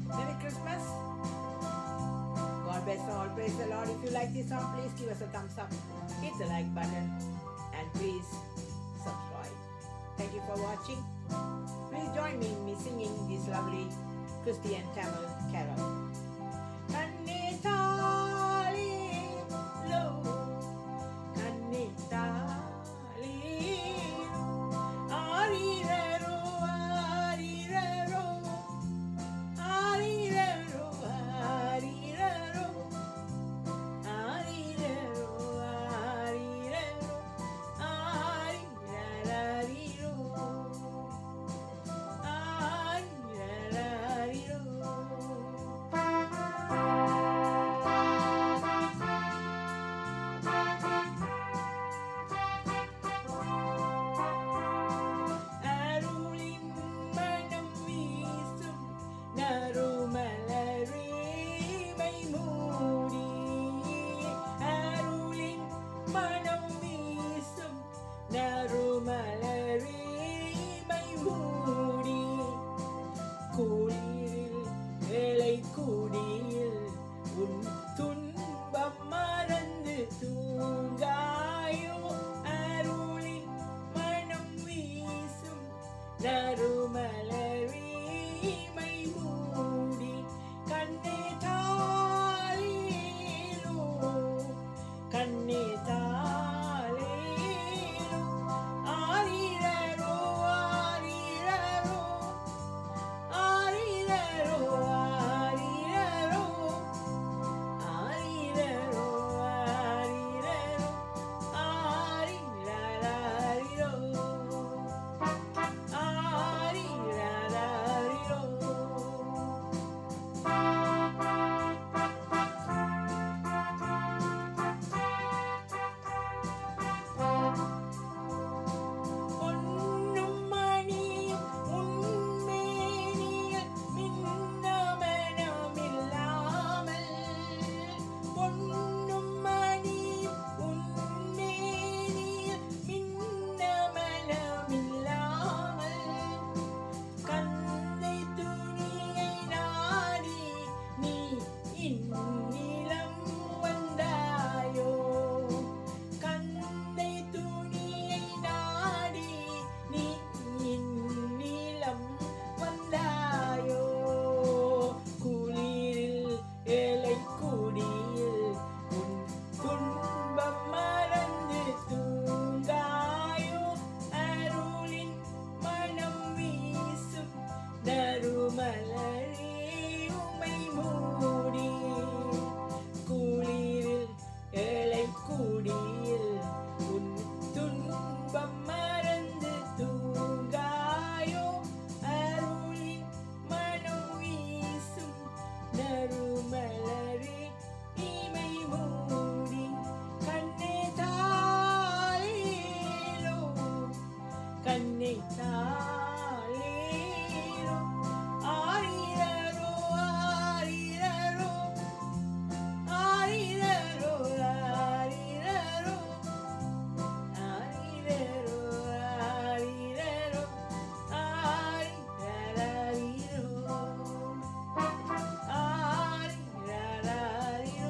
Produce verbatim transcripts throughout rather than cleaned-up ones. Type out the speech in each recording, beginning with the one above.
Merry Christmas. God bless all. Praise the Lord. If you like this song, please give us a thumbs up. Hit the like button and please subscribe. Thank you for watching. Please join me in me singing this lovely Christian Tamil carol. Kanne thalilo, kanne thalilo, ariraro, ariraro, ariraro, ariraro, ariraro, ariraro, arirarariro, அருளின் மனம் வீசும் நறுமலரீமை மூடி, அருளின் மனம் வீசும் நறுமலரீமை மூடி, குளிரில் வேளை குடியில் உன் துன்பம் மறந்து தூங்காயோ, அருளின் மனம் வீசும் நறுமலரீமை மூடி, கண்ணே தாளீலோ, கண்ணே தாளீலோ, ஆரிரரோ, ஆரிரரோ, ஆரிரரோ, ஆரிரரோ, ஆரிரரோ, ஆரிரரோ, ஆரிரரரிரோ, ஆரிரரரிரோ. பொன்னும் மணியும் உன்மேனியில் மின்னமனமில்லாமல், பொன்னும் மணியும் உன்மேனியில் மின்னமனமில்லாமல், கந்தை துணியை நாடி நீ இந்நிலம் வந்தாயோ, கந்தை துணியை நாடி நீ இந்நிலம் வந்தாயோ, குளிரில் ஏழை குடியில் உன் துன்பம் மறந்து தூங்காயோ, அருளின் மனம் வீசும் நறுமலரீமை மூடி, குளிரில் ஏழை குடியில் உன் துன்பம் மறந்து தூங்காயோ, அருளின் மனம் வீசும் நறுமலரீமை மூடி, கண்ணே தாளீலோ, கண்ணே தாளீலோ, ஆரிரரோ, ஆரிரரோ, ஆரிரரோ, ஆரிரரோ, ஆரிரரோ, ஆரிரரோ, ஆரிரரரிரோ, ஆரிரரரிரோ.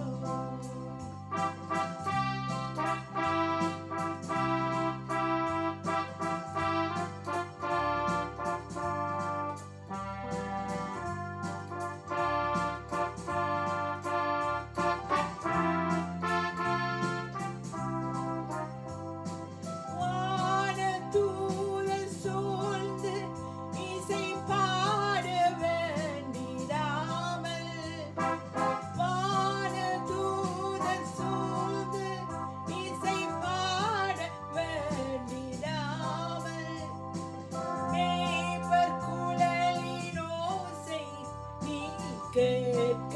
வானதூதர் சூழ்ந்து இசை பாட வேண்டிடாமல், வானதூதர் சூழ்ந்து இசை பாட வேண்டிடாமல், மேய்ப்பர் குழலின் ஓசை நீ கேட்க